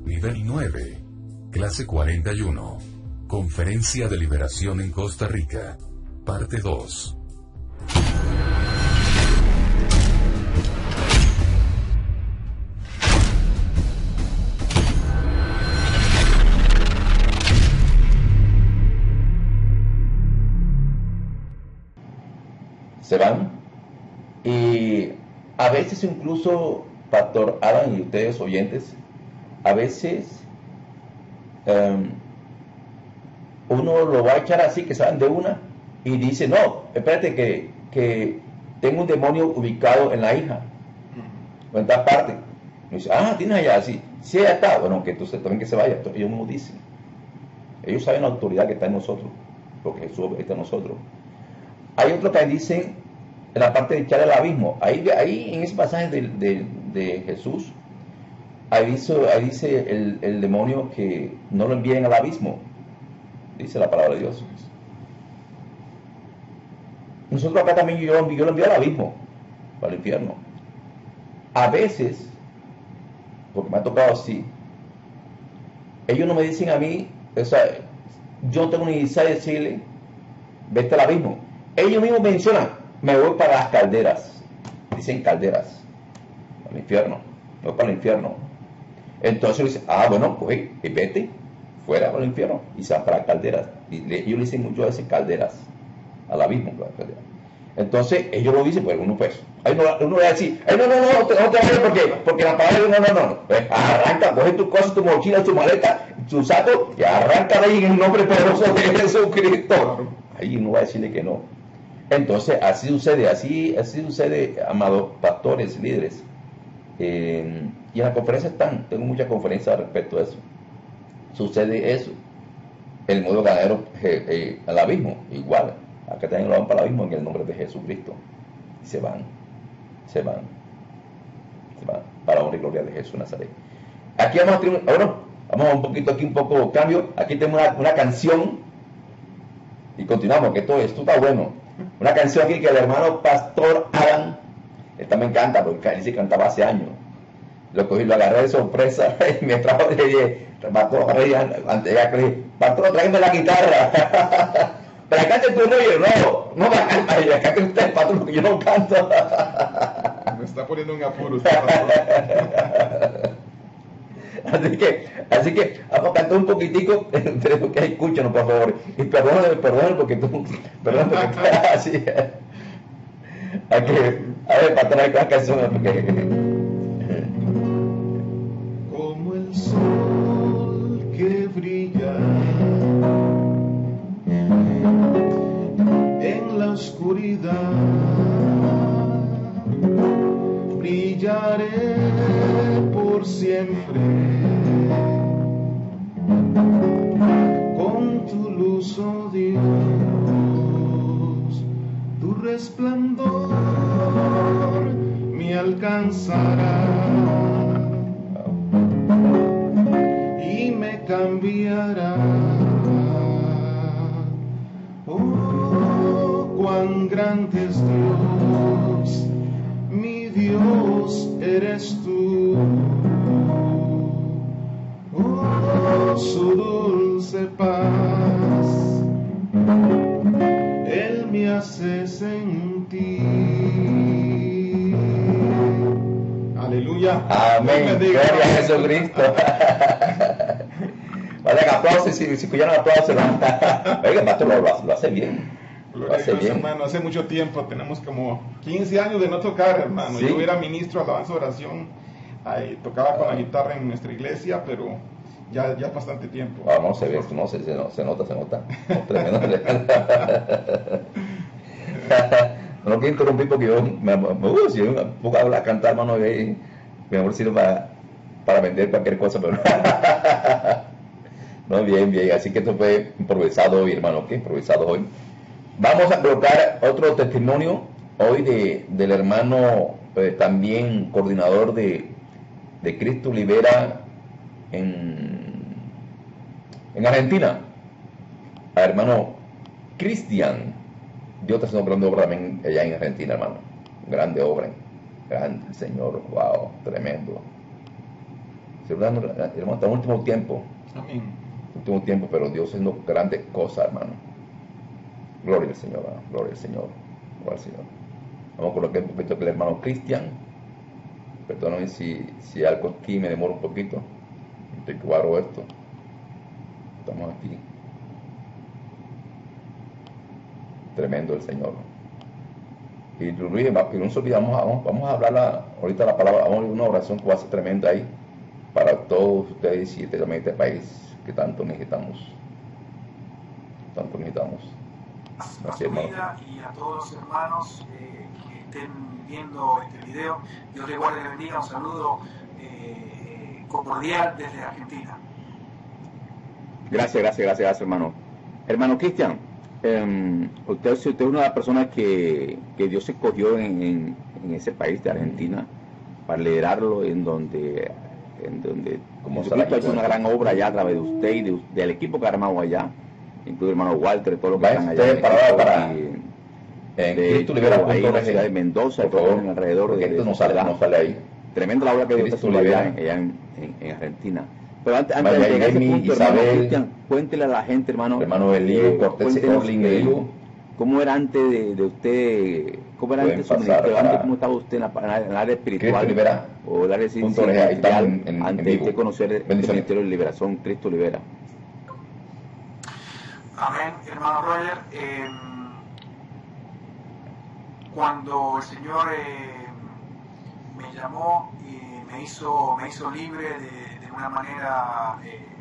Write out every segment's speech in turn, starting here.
Nivel 9. Clase 41. Conferencia de Liberación en Costa Rica. Parte 2. Se van, y a veces incluso, Pastor Adam y ustedes oyentes, a veces uno lo va a echar así, que se van de una, y dice, no, espérate que tengo un demonio ubicado en la hija, o en tal parte. Y dice, tienes allá, así, sí, allá está, bueno, que entonces también que se vaya. Entonces, ellos mismos dicen, ellos saben la autoridad que está en nosotros, porque Jesús está en nosotros. Hay otros que dicen, en la parte de echar al abismo, ahí en ese pasaje de Jesús, ahí dice el demonio que no lo envíen al abismo, dice la palabra de Dios. Nosotros acá también yo lo envío al abismo, para el infierno. A veces, porque me ha tocado así, ellos no me dicen a mí, o sea, yo no tengo ni idea de decirle, vete al abismo. Ellos mismos mencionan, me voy para las calderas, dicen calderas, al infierno, me voy para el infierno. Entonces dicen, bueno, pues vete fuera para el infierno, y se van para las calderas. Y ellos le dicen mucho a veces calderas, al abismo. Entonces ellos lo dicen, pues uno va a decir, no te vayas porque la palabra no. Pues arranca, coge tu cosa, tu mochila, tu maleta, tu saco, y arranca de ahí en el nombre poderoso de Jesucristo. Ahí uno va a decirle que no. Entonces así sucede, amados pastores, líderes. Y en la conferencia tengo muchas conferencias respecto a eso. Sucede eso. El modo ganadero al abismo, igual. Acá también lo van para el abismo en el nombre de Jesucristo. Y se van para la honra y gloria de Jesús Nazaret. Aquí vamos a tener, vamos un poco cambio. Aquí tenemos una canción y continuamos, que esto está bueno. Una canción aquí que el hermano Pastor Adam, él también canta, porque él sí cantaba hace años. Lo cogí, lo agarré de sorpresa y me trajo, le dije, Pastor, tráeme la guitarra. Pero cante tú, no va a cantar, cante usted, patrón, porque yo no canto. Me está poniendo un apuro usted, Así que vamos a cantar un poquitico, que escúchanos, por favor. Y perdóname porque tú así. A ver, para traer la canción, porque... Como el sol que brilla en la oscuridad, brillaré por siempre con tu luz, oh Dios, tu resplandor me alcanzará y me cambiará. Oh, cuán grande es Dios, mi Dios eres tú. Oh, su dulce paz, Él me hace sentir. Aleluya. Amén. Gloria a Jesucristo. Vale, aplausos, si escuchan aplausos. Oiga, pastor, lo hace bien. Gloria a Dios, hermano. Hace mucho tiempo, tenemos como 15 años de no tocar, hermano. ¿Sí? Yo era ministro de alabanza, oración, tocaba con la guitarra en nuestra iglesia, pero ya es bastante tiempo. No se ve, se nota. No quiero interrumpir porque yo si yo me pongo a cantar, hermano, mejor sirve para vender cualquier cosa, pero no, bien, así que esto fue improvisado hoy, hermano, improvisado hoy. Vamos a colocar otro testimonio hoy del hermano, también coordinador de Cristo Libera en Argentina, al hermano Cristian. Dios está haciendo grande obra también allá en Argentina, hermano. Grande obra, grande el Señor, wow, tremendo. hermano, hasta el último tiempo. Amén. Último tiempo, pero Dios haciendo grandes cosas, hermano. Gloria al Señor, hermano. Gloria al Señor. Gloria al Señor. Vamos a colocar un poquito que el hermano Cristian. Perdóname si algo aquí me demora un poquito. Te cuadro esto. Estamos aquí. Tremendo el Señor. Y Luis, y no se olvide, vamos a hablar ahorita la palabra, vamos a una oración que va a ser tremenda ahí para todos ustedes y también este país que tanto necesitamos. Tanto necesitamos. Así, hermano. Y a todos los hermanos que estén viendo este video, Dios les guarde y les bendiga. Un saludo cordial desde Argentina. Gracias, hermano. Hermano Cristian, usted es una de las personas que Dios escogió en ese país de Argentina para liderarlo, en donde como Jesucristo ha hecho una gran obra allá a través de usted y del equipo que ha armado allá, incluye el hermano Walter, todos los que están allá. En Cristo Libera, ahí en la ciudad de Mendoza, todo en alrededor de esto no sale ahí. Tremenda la obra que Dios está haciendo allá en Argentina. Pero antes de llegar a ese punto, Isabel, hermano Cristian, cuéntele a la gente, hermano Elío, Cortés Elío, ¿cómo era antes de usted? ¿Cómo era antes su ministerio? ¿Cómo estaba usted en el área espiritual? Libera, o el área ciencial antes de usted conocer el ministerio de liberación, Cristo Libera? Amén, hermano Roger. Cuando el Señor me llamó y me hizo libre de una manera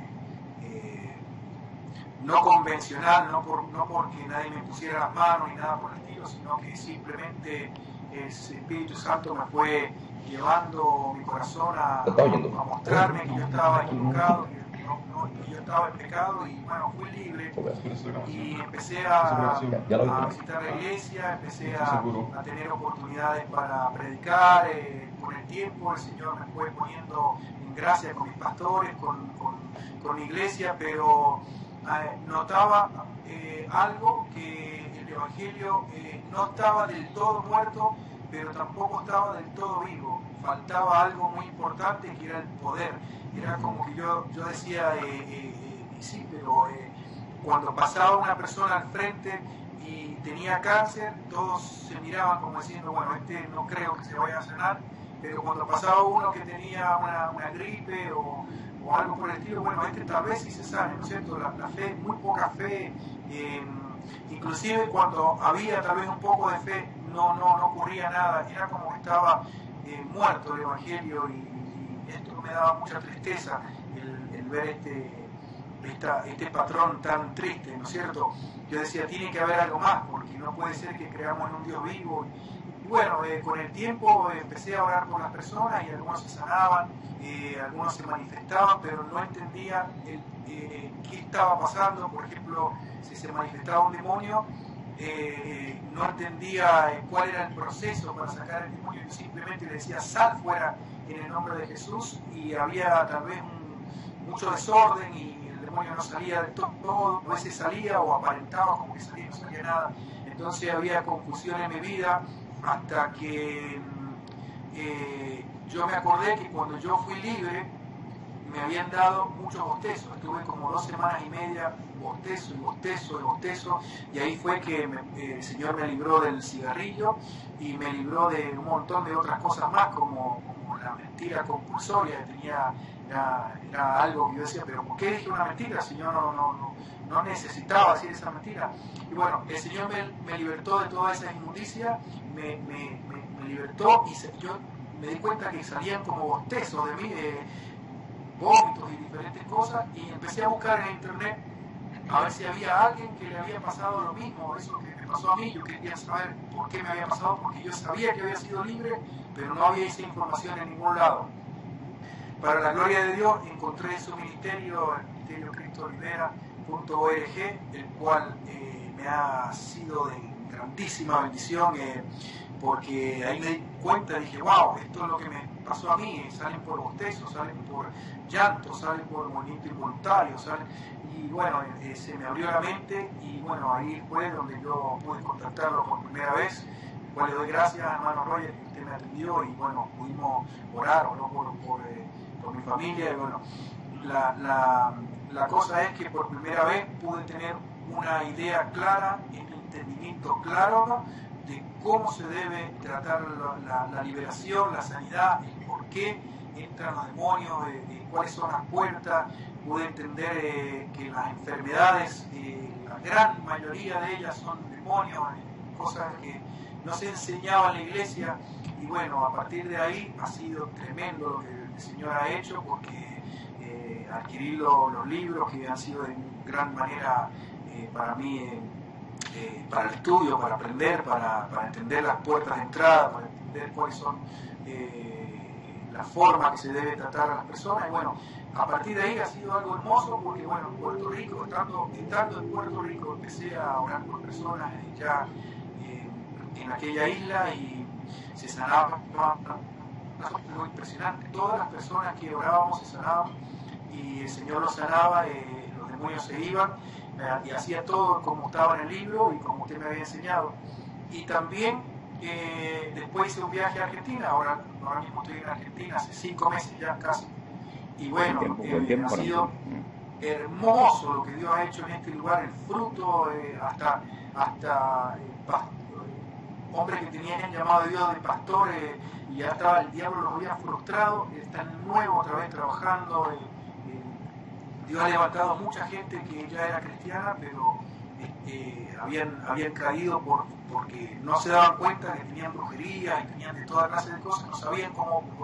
no convencional, no porque nadie me pusiera las manos ni nada por el estilo, sino que simplemente el Espíritu Santo me fue llevando mi corazón a mostrarme que yo estaba equivocado, que yo estaba en pecado, y bueno, fui libre y empecé a visitar la iglesia, empecé a tener oportunidades para predicar. Con el tiempo el Señor me fue poniendo en gracia con mis pastores, con mi iglesia, pero notaba algo, que el Evangelio no estaba del todo muerto, pero tampoco estaba del todo vivo. Faltaba algo muy importante, que era el poder. Era como que yo decía, sí, pero cuando pasaba una persona al frente y tenía cáncer, todos se miraban como diciendo, bueno, no creo que se vaya a sanar. Pero cuando pasaba uno que tenía una gripe o algo por el estilo, bueno, tal vez sí se sane, ¿no es cierto? La fe, muy poca fe, inclusive cuando había tal vez un poco de fe, no ocurría nada, era como que estaba muerto el Evangelio, y esto me daba mucha tristeza, el ver este patrón tan triste, ¿no es cierto? Yo decía, tiene que haber algo más, porque no puede ser que creamos en un Dios vivo. Y bueno, con el tiempo empecé a orar por las personas, y algunos se sanaban, algunos se manifestaban, pero no entendía qué estaba pasando. Por ejemplo, si se manifestaba un demonio, no entendía cuál era el proceso para sacar el demonio. Yo simplemente le decía, sal fuera en el nombre de Jesús, y había tal vez mucho desorden, y el demonio no salía de todo, a veces salía o aparentaba como que salía y no salía nada. Entonces había confusión en mi vida, hasta que yo me acordé que cuando yo fui libre me habían dado muchos bostezos. Estuve como 2 semanas y media bostezo, y ahí fue que el Señor me libró del cigarrillo y me libró de un montón de otras cosas más, como la mentira compulsoria. Era algo que yo decía, pero ¿por qué dije una mentira si yo no necesitaba decir esa mentira? Y bueno, el Señor me libertó de toda esa inmundicia, me libertó, y yo me di cuenta que salían como bostezos de mí, vómitos y diferentes cosas, y empecé a buscar en internet a ver si había alguien que le había pasado lo mismo, eso que me pasó a mí. Yo quería saber por qué me había pasado, porque yo sabía que había sido libre, pero no había esa información en ningún lado. Para la gloria de Dios, encontré su ministerio, el ministerio cristolibera.org, el cual me ha sido de grandísima bendición, porque ahí me di cuenta, dije, wow, esto es lo que me pasó a mí. Salen por bostezos, salen por llanto, salen por movimiento involuntario, y bueno, se me abrió la mente, y bueno, ahí fue donde yo pude contactarlo por primera vez, el cual le doy gracias a hermano Roger, que usted me atendió, y bueno, pudimos orar, oró por por mi familia. Y bueno, la cosa es que por primera vez pude tener una idea clara, un entendimiento claro de cómo se debe tratar la liberación, la sanidad, el por qué entran los demonios, de cuáles son las puertas. Pude entender que las enfermedades, la gran mayoría de ellas son demonios, cosas que no se enseñaba en la iglesia. Y bueno, a partir de ahí ha sido tremendo lo que el Señor ha hecho, porque adquirí los libros que han sido de gran manera para mí, para el estudio, para aprender, para entender las puertas de entrada, para entender cuáles son la forma que se debe tratar a las personas. Y bueno, a partir de ahí ha sido algo hermoso, porque bueno, en Puerto Rico, entrando en Puerto Rico, empecé a orar por personas ya en aquella isla, y se sanaban. Algo impresionante, todas las personas que orábamos se sanaban, y el Señor los sanaba, los demonios se iban, y hacía todo como estaba en el libro y como usted me había enseñado. Y también después hice un viaje a Argentina. Ahora mismo estoy en Argentina hace 5 meses ya casi, y bueno, ha sido hermoso lo que Dios ha hecho en este lugar, el fruto, hasta hombres que tenían llamado de Dios de pastores, y ya estaba, el diablo los había frustrado, están nuevos otra vez trabajando. Dios ha levantado mucha gente que ya era cristiana, pero habían caído porque no se daban cuenta que tenían brujería y tenían de toda clase de cosas, no sabían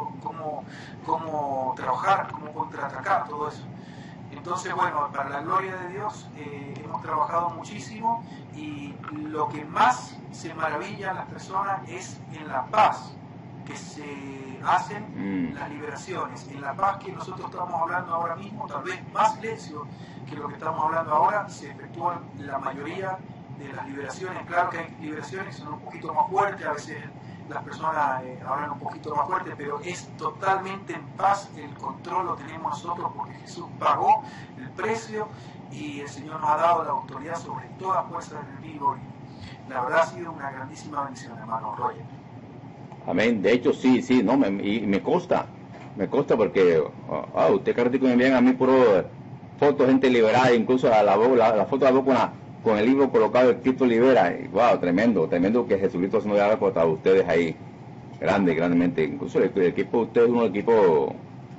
cómo trabajar, cómo contraatacar todo eso. Entonces, bueno, para la gloria de Dios hemos trabajado muchísimo, y lo que más se maravillan las personas es en la paz que se hacen las liberaciones, en la paz que nosotros estamos hablando ahora mismo, tal vez más silencio que lo que estamos hablando ahora, se efectúan la mayoría de las liberaciones. Claro que hay liberaciones que son un poquito más fuertes, a veces las personas hablan un poquito más fuerte, pero es totalmente en paz. El control lo tenemos nosotros porque Jesús pagó el precio, y el Señor nos ha dado la autoridad sobre toda fuerza del enemigo, y la verdad ha sido una grandísima bendición, hermano Roger. Amén. De hecho, sí, no, y me consta porque usted carrete me envían a mí puro fotos, gente liberada, incluso la foto la veo con el libro colocado, el Cristo libera, y wow, tremendo que Jesucristo se nos haga por ustedes ahí, grandemente. Incluso el equipo de ustedes es un equipo,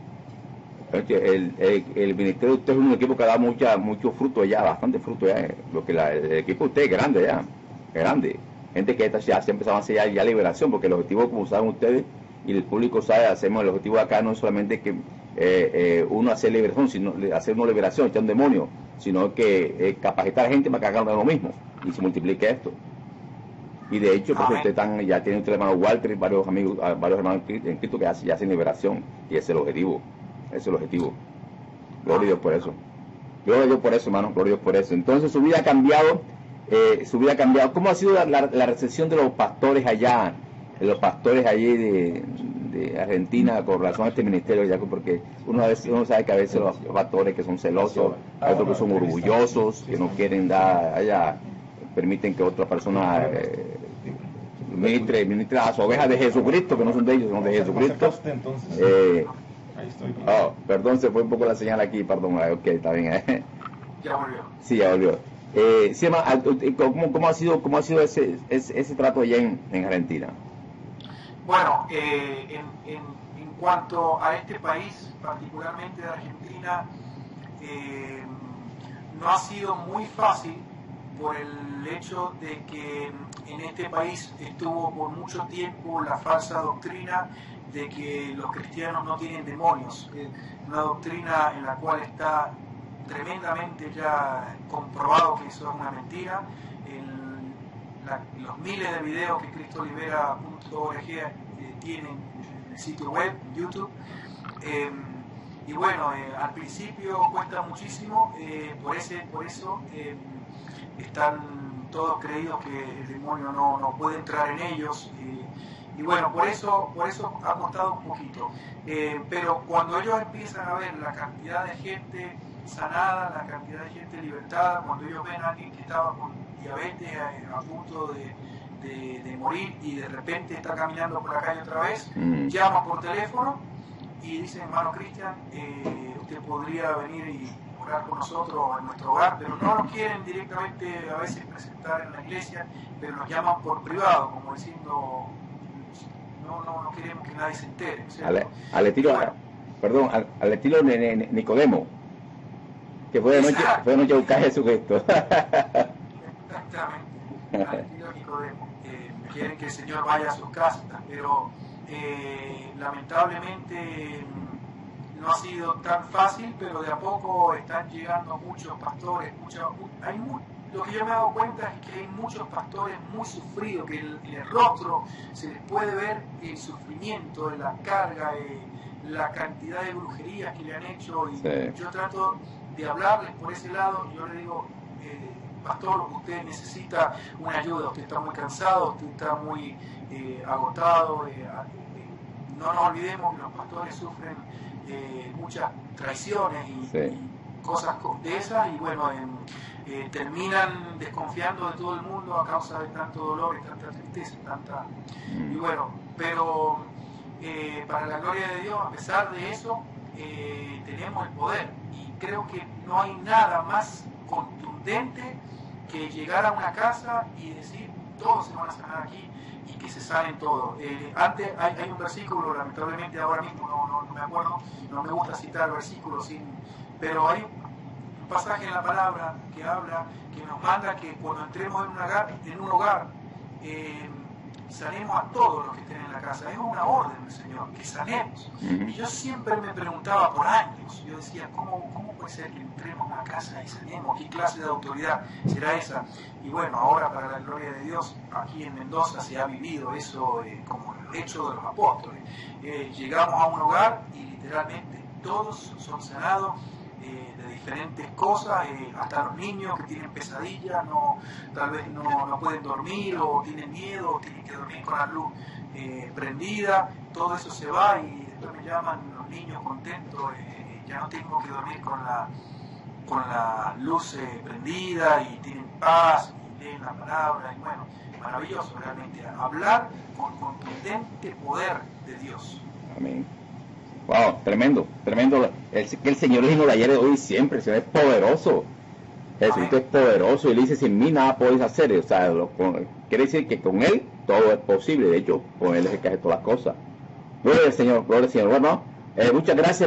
el ministerio de ustedes es un equipo que da mucho fruto allá, bastante fruto allá, lo que el equipo de ustedes es grande ya, grande. Gente que ya se empezaban a hacer ya liberación, porque el objetivo, como saben ustedes y el público sabe, hacemos el objetivo acá no es solamente que uno hacer liberación, sino hacer una liberación, echar un demonio, sino que capacitar a gente para que hagan lo mismo y se multiplique esto. Y de hecho, pues ya tiene usted el hermano Walter y varios hermanos en Cristo que ya hacen liberación, y ese es el objetivo. Gloria a Dios por eso. Gloria a Dios por eso, hermano, gloria a Dios por eso. Entonces su vida ha cambiado. ¿Cómo ha sido la recepción de los pastores allá, allí de Argentina con relación a este ministerio, ya? Porque uno sabe que a veces los pastores que son celosos, hay otros que son orgullosos, que no quieren dar allá, permiten que otra persona ministre a las ovejas de Jesucristo, que no son de ellos, son de Jesucristo. Perdón, se fue un poco la señal aquí, perdón, ok, está bien. Ya volvió. Sí, ya volvió. ¿Cómo ha sido ese trato allá en Argentina? Bueno, en cuanto a este país, particularmente de Argentina, no ha sido muy fácil, por el hecho de que en este país estuvo por mucho tiempo la falsa doctrina de que los cristianos no tienen demonios, una doctrina en la cual está tremendamente ya comprobado que eso es una mentira. Los miles de videos que cristolibera.org tienen en el sitio web, en YouTube, y bueno, al principio cuesta muchísimo, por eso están todos creídos que el demonio no puede entrar en ellos, y bueno, por eso ha costado un poquito, pero cuando ellos empiezan a ver la cantidad de gente sanada, la cantidad de gente libertada, cuando ellos ven a alguien que estaba con diabetes a punto de morir y de repente está caminando por la calle otra vez, llama por teléfono y dicen, hermano Cristian, usted podría venir y orar con nosotros en nuestro hogar, pero no nos quieren directamente a veces presentar en la iglesia, pero nos llaman por privado, como diciendo, no queremos que nadie se entere. Al estilo, bueno, perdón, al estilo de Nicodemo, que fue de noche a buscar a Jesucristo. Exactamente, al estilo de Nicodemo. Quieren que el Señor vaya a sus casas, pero lamentablemente no ha sido tan fácil, pero de a poco están llegando muchos pastores, lo que yo me he dado cuenta es que hay muchos pastores muy sufridos, que en el rostro se les puede ver el sufrimiento, la carga, la cantidad de brujerías que le han hecho, y sí. Yo trato de hablarles por ese lado. Yo le digo, pastor, usted necesita una ayuda, usted está muy cansado, usted está muy agotado, no nos olvidemos que los pastores sufren muchas traiciones y cosas de esas, y bueno, terminan desconfiando de todo el mundo a causa de tanto dolor y tanta tristeza, y bueno, pero para la gloria de Dios, a pesar de eso, tenemos el poder, y creo que no hay nada más contundente que llegar a una casa y decir, todos se van a sanar aquí, y que se sanen todos. Antes hay un versículo, lamentablemente ahora mismo no me acuerdo, no me gusta citar versículos, pero hay un pasaje en la palabra que habla, que nos manda que cuando entremos en un hogar, sanemos a todos los que estén en la casa. Es una orden del Señor, que sanemos. Y yo siempre me preguntaba por años, yo decía, ¿cómo puede ser que entremos a una casa y sanemos? ¿Qué clase de autoridad será esa? Y bueno, ahora para la gloria de Dios, aquí en Mendoza se ha vivido eso como el hecho de los apóstoles. Llegamos a un hogar y literalmente todos son sanados de diferentes cosas, hasta los niños que tienen pesadillas, tal vez no pueden dormir, o tienen miedo, o tienen que dormir con la luz prendida. Todo eso se va, y después me llaman los niños contentos, ya no tengo que dormir con la luz prendida, y tienen paz, y leen la palabra, y bueno, maravilloso realmente, hablar con contundente poder de Dios. Amén. Wow, tremendo. El Señor es de ayer, de hoy y siempre. El Señor es poderoso. Jesucristo es poderoso, y le dice, sin mí nada podéis hacer. O sea, quiere decir que con Él todo es posible. De hecho, con Él es el que hace todas las cosas. Gloria al Señor, gloria al Señor. Bueno, muchas gracias,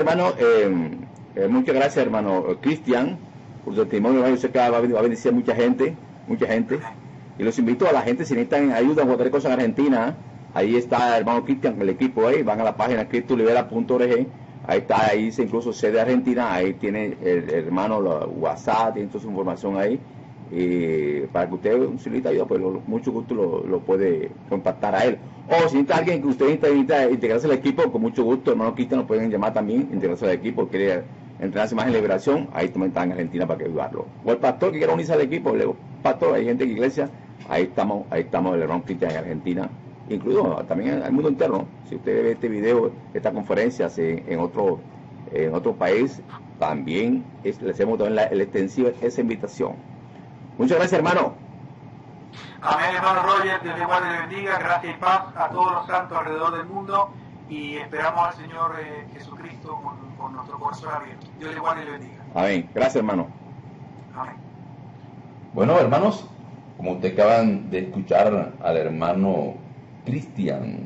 hermano Cristian, por su testimonio. Yo sé que va a bendecir a mucha gente. Y los invito a la gente, si necesitan ayuda en cualquier cosa en Argentina, ahí está el hermano Cristian, el equipo ahí, van a la página cristolibera.org, ahí está, ahí dice incluso sede Argentina, ahí tiene el hermano WhatsApp, tiene toda su información ahí, para que usted, si necesita ayuda, pues mucho gusto lo puede contactar a él. O si necesita alguien que usted necesita integrarse al equipo, con mucho gusto, hermano Cristian, lo pueden llamar también, integrarse al equipo, quiere entrenarse más en liberación, ahí también está en Argentina para que ayudarlo. O el pastor que quiera unirse al equipo, le digo, pastor, hay gente en la iglesia, ahí estamos el hermano Cristian en Argentina, incluido también al mundo interno. Si usted ve este video, esta conferencia en otro país, también le hacemos también el extensivo esa invitación. Muchas gracias, hermano. Amén, hermano Roger, Dios le guarde y le bendiga, gracias y paz a todos los santos alrededor del mundo, y esperamos al Señor Jesucristo con nuestro corazón abierto. Dios le guarde y le bendiga. Amén, gracias, hermano. Amén. Bueno, hermanos, como ustedes acaban de escuchar al hermano Cristian,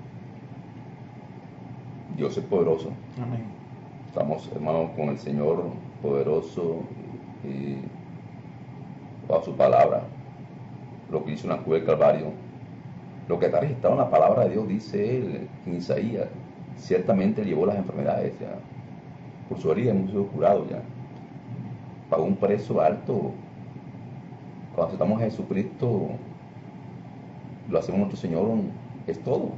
Dios es poderoso. Amén. Estamos, hermanos, con el Señor poderoso, bajo su palabra, lo que hizo en la cruz del Calvario, lo que está registrado en la palabra de Dios, dice él en Isaías, ciertamente llevó las enfermedades, ya, por su herida hemos sido curados, ya, pagó un precio alto. Cuando aceptamos a Jesucristo, lo hacemos nuestro Señor, es todo.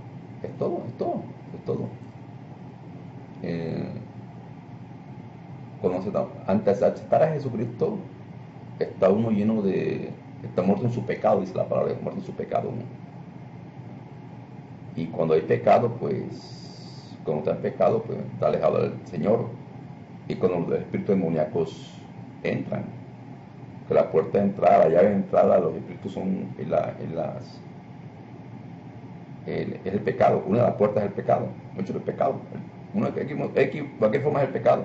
Antes de aceptar a Jesucristo, está uno está muerto en su pecado, dice la palabra, muerto en su pecado, ¿no? Y cuando hay pecado, pues, cuando está en pecado, pues está alejado del Señor. Y cuando los espíritus demoníacos entran, que la puerta de entrada, la llave de entrada, los espíritus son es el pecado. Una de las puertas es el pecado, mucho del pecado. Cualquier forma es el pecado.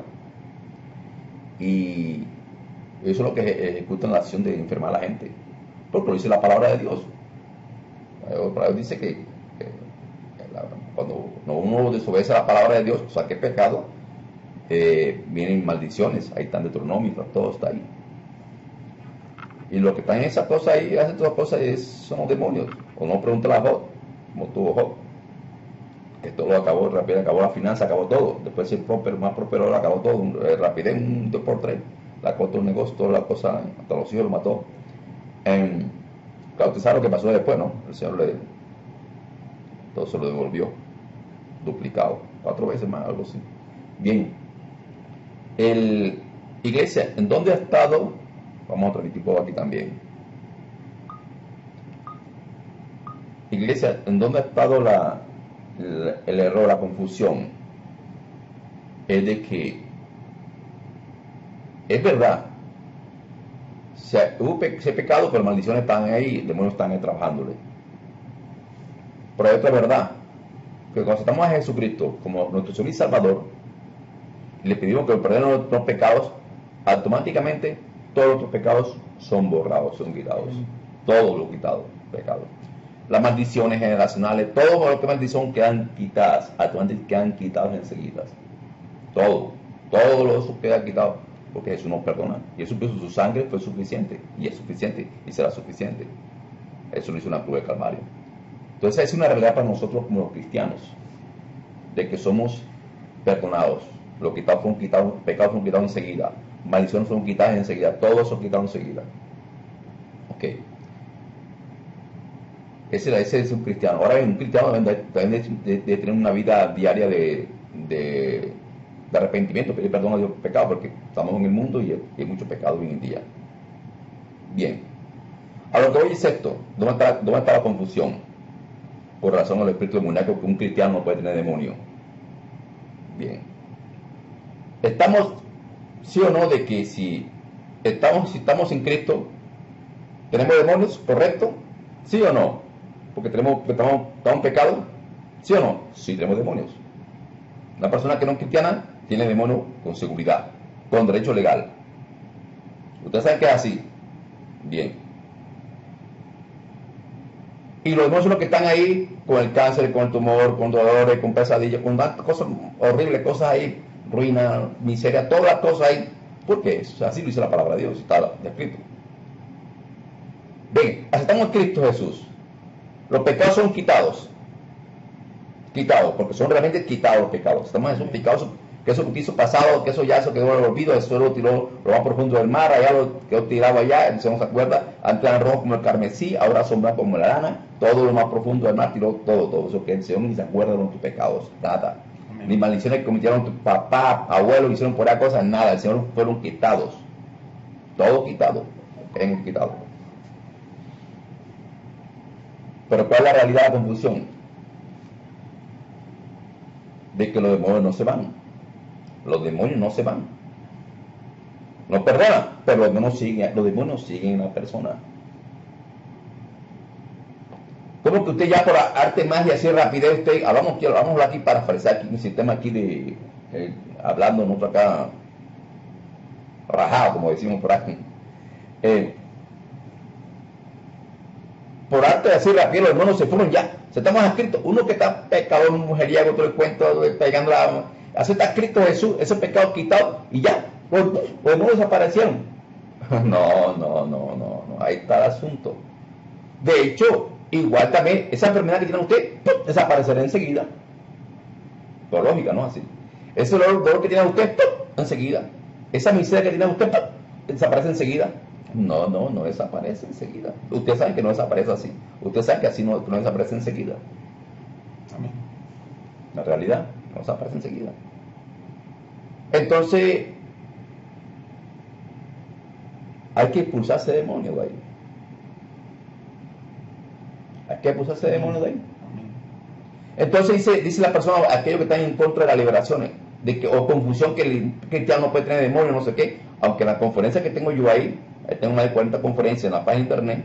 Y eso es lo que ejecuta la acción de enfermar a la gente. Porque lo dice la palabra de Dios. La palabra dice que cuando uno desobedece la palabra de Dios, o sea, que es pecado, vienen maldiciones. Ahí están Deuteronomio, todo está ahí. Y lo que están en esa cosa ahí, hacen todas las cosas, son los demonios. O no pregunta a Job, como tuvo Job, que todo lo acabó, rápido acabó la finanza, acabó todo. Después el más próspero acabó todo, rapidez, un 2x3. La cortó el negocio, toda la cosa, hasta los hijos lo mató. Claro, usted sabe lo que pasó después, ¿no? El Señor todo se lo devolvió, duplicado, 4 veces más, algo así. Bien, iglesia, ¿en dónde ha estado? Vamos a transmitir por aquí también. Iglesia, ¿en dónde ha estado el error, la confusión? Es de que es verdad, ese pecado, pero maldiciones están ahí, demonios están ahí trabajándole. Pero hay otra verdad, que cuando aceptamos a Jesucristo como nuestro Señor y Salvador, y le pedimos que nos perdone nuestros pecados, automáticamente todos nuestros pecados son borrados, son quitados. Todos los quitados, pecados. Las maldiciones generacionales, todo lo que maldición quedan quitadas, automáticamente quedan quitados enseguida. Todo eso queda quitado, porque Jesús nos perdona. Y Jesús puso su sangre, fue suficiente, y es suficiente, y será suficiente. Eso lo hizo una cruz de Calvario. Entonces es una realidad para nosotros como los cristianos, de que somos perdonados. Los pecados fueron quitados enseguida. Maldiciones fueron quitadas enseguida. Todo eso quitado enseguida. Ok. Ese es un cristiano. Ahora un cristiano debe tener una vida diaria de arrepentimiento, pedir perdón a Dios por pecado, porque estamos en el mundo y hay mucho pecado hoy en día. Bien. A lo que hoy es esto, ¿dónde está la confusión? Por razón del espíritu demoníaco, que un cristiano no puede tener demonio. Bien. ¿Estamos, sí o no, de que si estamos en Cristo, tenemos demonios, correcto? ¿Sí o no? Porque estamos en pecado, ¿sí o no? Sí, tenemos demonios. Una persona que no es cristiana tiene demonios con seguridad, con derecho legal. ¿Ustedes saben que es así? Bien. Y los demonios son los que están ahí con el cáncer, con el tumor, con dolores, con pesadillas, con tantas cosas horribles, cosas ahí, ruina, miseria, todas las cosas ahí. ¿Por qué? Así lo dice la palabra de Dios, está escrito. Ven, aceptamos a Cristo Jesús. Los pecados son quitados, porque son realmente quitados los pecados. Estamos en esos pecados, que eso que hizo pasado, que eso quedó en el olvido, eso lo tiró lo más profundo del mar, allá lo quedó tirado allá, el Señor se acuerda, antes eran rojos como el carmesí, ahora son blancos como la lana, todo lo más profundo del mar tiró todo eso que el Señor ni se acuerda de tus pecados, nada. Amén. Ni maldiciones que cometieron tu papá, abuelo, hicieron por ahí cosas, nada, el Señor fueron quitados, todo quitado, quitado. Pero ¿cuál es la realidad de la confusión? De que los demonios no se van. Los demonios no se van. No perdonan, pero los demonios siguen en la persona. ¿Cómo que usted ya por arte magia así rapidez, usted, vamos aquí para ofrecer aquí un sistema aquí de hablando nosotros acá rajado, como decimos por aquí. Por arte de así rapidez los demonios se fueron ya. Se estamos escritos. Uno que está pecador, mujeriego, todo el cuento, pegando así está escrito Jesús, ese pecado quitado y ya, los demonios desaparecieron. No, ahí está el asunto. De hecho, igual también, esa enfermedad que tiene usted, ¡pum!, desaparecerá enseguida. Por lógica, ¿no? Así. Ese dolor que tiene usted, ¡pum!, enseguida. Esa miseria que tiene usted, ¡pum!, desaparece enseguida. No desaparece enseguida. Usted sabe que no desaparece así. Usted sabe que así no desaparece enseguida. Amén. La realidad no desaparece enseguida. Entonces, hay que expulsar ese demonio de ahí. Hay que expulsar ese demonio de ahí. Entonces dice la persona, aquellos que están en contra de las liberaciones, o confusión que el cristiano no puede tener demonio, no sé qué, aunque en la conferencia que tengo yo ahí, tengo más de 40 conferencias en la página de internet,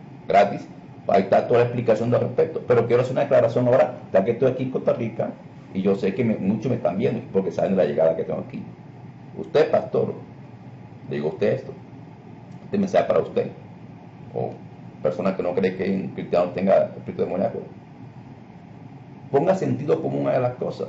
gratis, ahí está toda la explicación al respecto. Pero quiero hacer una declaración ahora, ya que estoy aquí en Costa Rica, y yo sé que muchos me están viendo porque saben de la llegada que tengo aquí. Usted, pastor, le digo a usted esto. Este mensaje para usted, o persona que no cree que un cristiano tenga espíritu demoníaco. Ponga sentido común a las cosas.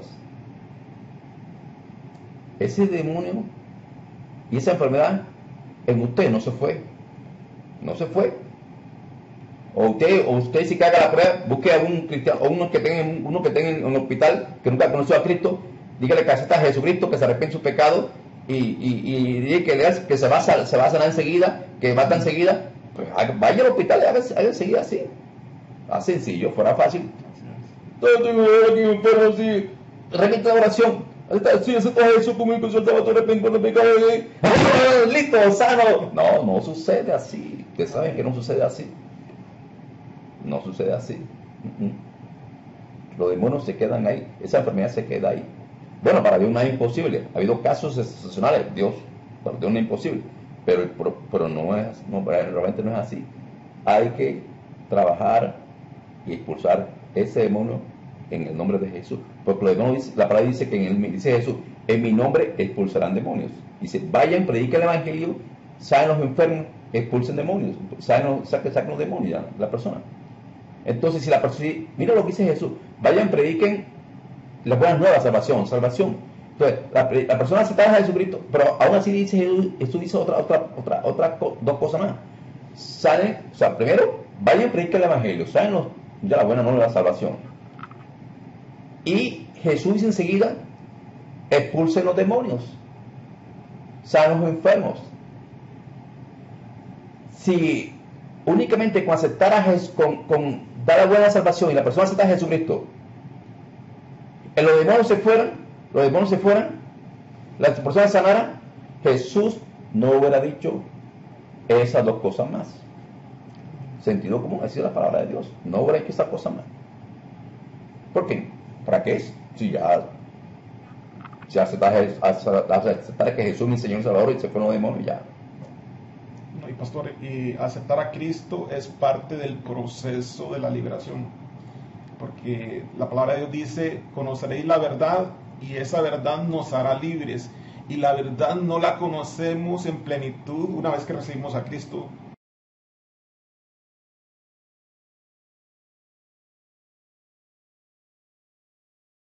Ese demonio y esa enfermedad en usted no se fue. No se fue. O usted si que haga la prueba, busque a un cristiano, o uno que tenga en un hospital que nunca conoció a Cristo, dígale que acepta a Jesucristo, que se arrepiente de su pecado y diga que se va a sanar enseguida, que va a estar enseguida. Pues vaya al hospital y haga enseguida así. Más sencillo, fuera fácil. Todo tengo aquí enfermo así. Repite la oración. Sí, acepta a Jesús como hijo, soltaba tu arrepiento de pecado. Listo, sano. No sucede así. Ustedes saben que no sucede así. No sucede así. Los demonios se quedan ahí. Esa enfermedad se queda ahí. Bueno, para Dios no es imposible. Ha habido casos excepcionales. Para Dios no es imposible. Pero realmente no es así. Hay que trabajar y expulsar ese demonio en el nombre de Jesús. Porque los demonios, la palabra dice que dice Jesús, en mi nombre expulsarán demonios. Dice, vayan, prediquen el evangelio, sanen los enfermos, expulsen demonios, saquen los demonios la persona. Entonces, si la persona, mira lo que dice Jesús, vayan, prediquen las buenas nuevas, salvación. Entonces, la persona acepta a Jesucristo, pero aún así dice Jesús dice dos cosas más. Salen, o sea, primero, vayan, prediquen el evangelio, sanen ya la buena nueva, salvación. Y Jesús dice enseguida, expulsen los demonios, sanen los enfermos. Si únicamente con aceptar a Jesús, con dar la buena salvación y la persona acepta a Jesucristo, los demonios se fueran, las personas sanaran, Jesús no hubiera dicho esas dos cosas más. Sentido común, ha sido la palabra de Dios. No hubiera hecho esas cosas más. ¿Por qué? ¿Para qué? Si aceptar que Jesús es mi Señor y Salvador y se fueron los demonios, ya. Y pastor, y aceptar a Cristo es parte del proceso de la liberación, porque la palabra de Dios dice, conoceréis la verdad y esa verdad nos hará libres, y la verdad no la conocemos en plenitud una vez que recibimos a Cristo,